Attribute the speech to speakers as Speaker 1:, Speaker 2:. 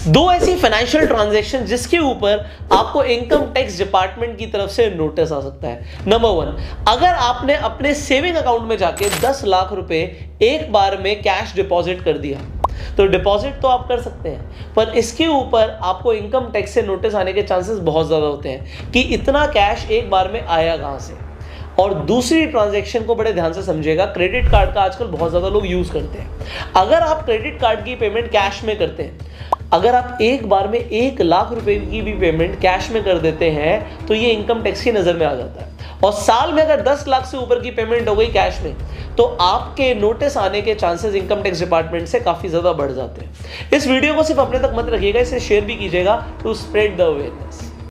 Speaker 1: दो ऐसी financial transaction जिसके ऊपर आपको इनकम टैक्स डिपार्टमेंट की तरफ से नोटिस आ सकता है। नंबर 1, अगर आपने अपने सेविंग अकाउंट में जाके 10 लाख रुपए एक बार में कैश डिपॉजिट कर दिया, तो डिपॉजिट तो आप कर सकते हैं, पर इसके ऊपर आपको इनकम टैक्स से नोटिस आने के चांसेस बहुत ज़्यादा होते हैं कि इतना कैश एक बार में आया कहाँ से। और दूसरी ट्रांजैक्शन को बड़े ध्यान से समझिएगा, क्रेडिट कार्ड का आजकल बहुत ज़्यादा लोग यूज़ करते हैं। अगर आप क्रेडिट कार्ड की पेमेंट कैश में करते हैं, अगर आप एक बार में 1 लाख रुपए की भी पेमेंट कैश में कर देते हैं, तो ये इनकम टैक्स की नज़र में आ जाता है। और साल में अगर 10 लाख से ऊपर की पेमेंट हो गई कैश में, तो आपके नोटिस आने के चांसेस इनकम टैक्स डिपार्टमेंट से काफ़ी ज़्यादा बढ़ जाते हैं। इस वीडियो को सिर्फ अपने तक मत रखिएगा, इसे शेयर भी कीजिएगा टू स्प्रेड द अवेयरनेस।